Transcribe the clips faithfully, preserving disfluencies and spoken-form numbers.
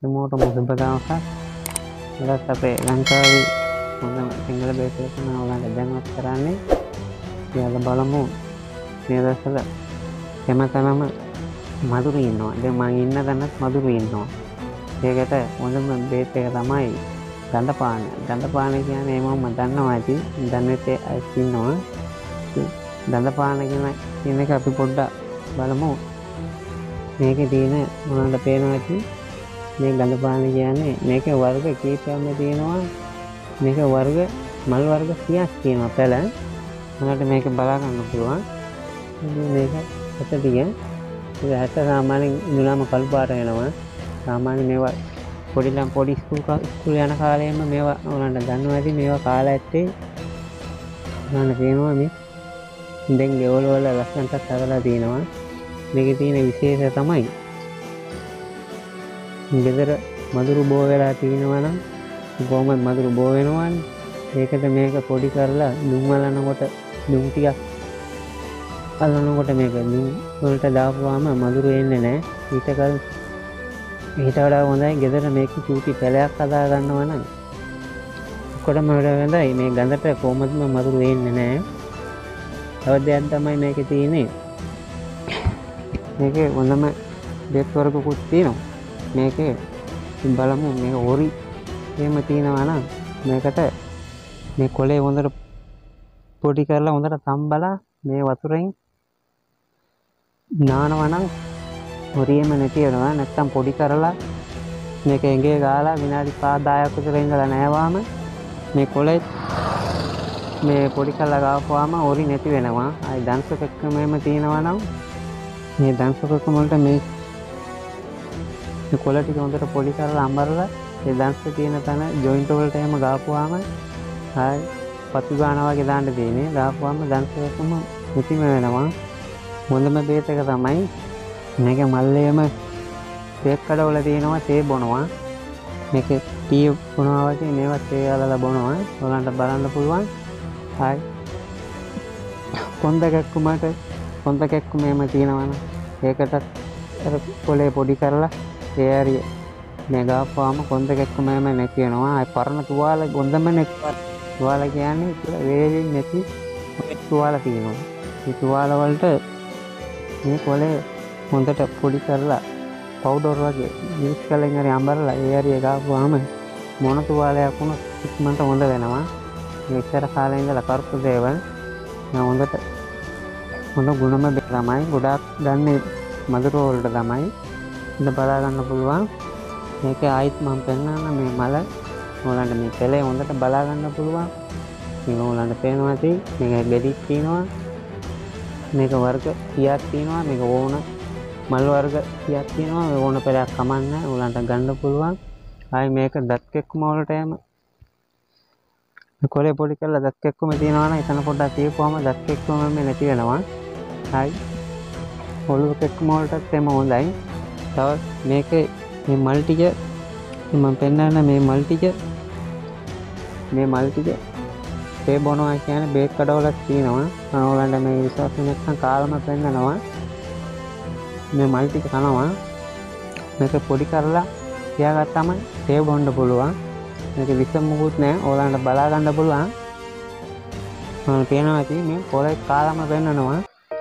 හැමෝටම සුබ දවසක්. අදත් අපේ ලංකාවේ හොඳම සිංහල බේත් එක මම ඔයාලට දැනුවත් කරන්නේ. අපි අද බලමු මේ දවස්වල හැමතැනම මధుරු ඉන්නවා. දැන් මම ඉන්න තැනත් මధుරු ඉන්නවා. ඒකට හොඳම බේත් එක තමයි ගන්ධපාන. ගන්ධපාන කියන්නේ මම දන්නවා ඇති. දන්නේ අය ඉන්නවා. ගන්ධපාන කියන එක අපි පොඩ්ඩක් බලමු. මේකේ තියෙන මොනවද පේනවා ඇති. මේ ගන්ධපාන කියන්නේ මේකේ වර්ග කීපයක්ම තියෙනවා. මේක වර්ග මල් වර්ග කීයක් තියෙනවා පැල. මොනවද මේක බලා ගන්න පුළුවන්. මේක ඇටටිය. ඒක ඇට සාමාන්‍යයෙන් ඉඳලාම කළු පාට වෙනවා. සාමාන්‍යයෙන් මේවා පොඩි ළම පොඩි ස්කූල් ස්කූල් යන කාලේම මේවා ඔයාලන්ට දන්නවා ඇති. මේවා කාලා ඇත්තේ ඔයාලන්ට පේනවා මේ දැන් ගෙවල් වල ලස්සනට කරලා තියෙනවා. මේකේ තියෙන විශේෂය තමයි ගෙදර මధుරු බෝ වෙලා තියෙනවා නම් කොහොමද මధుරු බෝ වෙනවන්නේ. ඒකට මේක පොඩි කරලා දුම් වලනකොට දුම් ටිකක් අල්ලනකොට මේක දුම් වලට දාපුවාම මధుරු එන්නේ නැහැ. ඊට කල ඊට වඩා හොඳයි ගෙදර මේක චූටි පැලයක් හදා ගන්නවා නම් කොටම වඩා හොඳයි. මේ ගඳට කොහොමදම මధుරු එන්නේ නැහැ. තවත් දෙයක් තමයි මේකේ තියෙන්නේ. මේකේ හොඳම බේත් වර්ගකුත් තියෙනවා. මේකේ බලමු මේක හොරි එහෙම තියෙනවා නම් මේකට මේ කොලේ හොඳට පොඩි කරලා හොඳට තම්බලා මේ වතුරෙන් නානවා නම් හොරියම නැති වෙනවා. නැත්තම් පොඩි කරලා මේක එංගේ ගාලා විනාඩි පහ දහයක් විතර ඉඳලා නැවාම මේ කොලේ මේ පොඩි කරලා ගාපුවාම හොරි නැති වෙනවා. ආයි දන්සක එක්කම එහෙම තියෙනවා නම් මේ දන්සක එක්කම වලට මේ මේ කොළ ටික හොඳට පොඩි කරලා අඹරලා ඒ දන්ස තියෙන තැන ජොයින්ට් වලට එහෙම ගාපුවාම ආයි පතු ගානවා වගේ දාන්න තියෙන්නේ. ගාපුවාම දන්ස එකම මුතිම වෙනවා. හොඳම බේත් එක තමයි මේක මල්ලේම තේ කඩවල තියෙනවා තේ බොනවා. මේක ටී බොනවා වගේ මේවා තේ අලලා බොනවා. ඔයාලන්ට බලන්න පුළුවන්. ආයි කොන්ද කැක්කුමට කොන්ද කැක්කුම එහෙම තියෙනවනම් ඒකටත් අර කොලේ පොඩි කරලා ඒ ඇරිය මේ ගාපුවාම කොන්ද කැක්කුම එහෙම නැති වෙනවා. ආයි පරණ තුවාල ගොන්දම නැති තුවාල කියන්නේ වේලින් නැති තුවාල තියෙනවා. මේ තුවාල වලට මේ කොලේ හොඳට පොඩි කරලා පවුඩර් වගේ මික්ස් කරලා ඉතින් අඹරලා ඒ ඇරිය ගාපුවාම මොන තුවාලයක් වුණත් ඉක්මනට හොඳ වෙනවා. මේ ඉස්සර කාලේ ඉඳලා කරපු දේවල් මම හොඳට හොඳ ගුණම බේත් තමයි. ගොඩාක් ගන්නේ මధుර වලට තමයි. ඉතින් බලා ගන්න පුළුවන්. මේක ආයිත් මම පෙන්නන්න මේ මල ඔයාලන්ට මේ පෙළේ හොඳට බලා ගන්න පුළුවන්. මේ ඔයාලන්ට පේනවා ඇති මේක ගෙඩික් තියෙනවා. මේක වර්ග කීයක් තියෙනවා. මේක ඕන මල් වර්ග කීයක් තියෙනවා. මේ ඕන පෙළයක් කමන්නේ ඔයාලන්ට ගන්න පුළුවන්. ආයි මේක දත් කෙක්කුම වලට එම කොලේ පොඩි කරලා දත් කෙක්කුම තියෙනවා නම් එතන පොඩ්ඩක් තියපුවාම දත් කෙක්කුම මේ නැති වෙනවා. ආයි ඔලුව කෙක්කුම වලටත් එම හොඳයි. තව මේකේ මේ මල් ටික මම පෙන්නන්න මේ මල් ටික මේ මල් ටික තේ බොනවා කියන්නේ බේත් කඩවලක් තියෙනවා. මම ඔයාලන්ට මේ විශ්වාස නැත්නම් කාලම පෙන්නනවා. මේ මල් ටික කනවා. මේක පොඩි කරලා තියාගත්තාම තේ බොන්න පුළුවන්. මේක විස මුකුත් නැහැ. ඔයාලන්ට බලා ගන්න පුළුවන්. මම පේනවා ඇති මේ කොලේ කාලම පෙන්නනවා.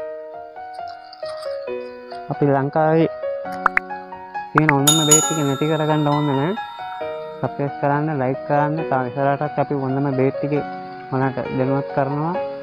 අපි ලංකාවේ තියෙන හොඳම බේත් ටික නැති කරගන්න ඕන නැහැ. සබ්ස්ක්‍රයිබ් කරන්න, ලයික් කරන්න. තව ඉස්සරහටත් අපි හොඳම බේත් ටික ඔයාලට දැනුවත් කරනවා.